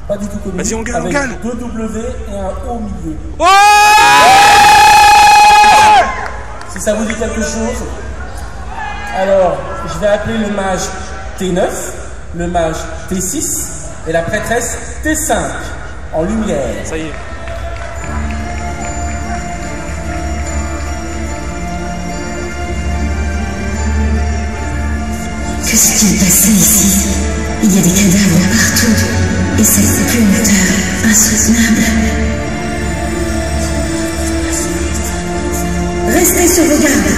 pas du tout connu. Vas-y, on gagne, avec on gagne. 2 W et un O au milieu. Oh, Si ça vous dit quelque chose, alors je vais appeler le mage T9, le mage T6 et la prêtresse T5 en lumière. ça y est. Que s'est-il passé ici? Il y a des cadavres partout, et cette puanteur insoutenable. Restez sur vos gardes.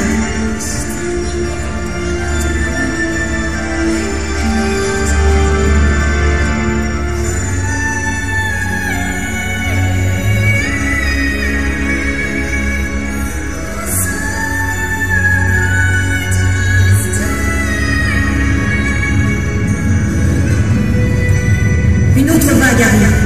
Une autre vague arrive.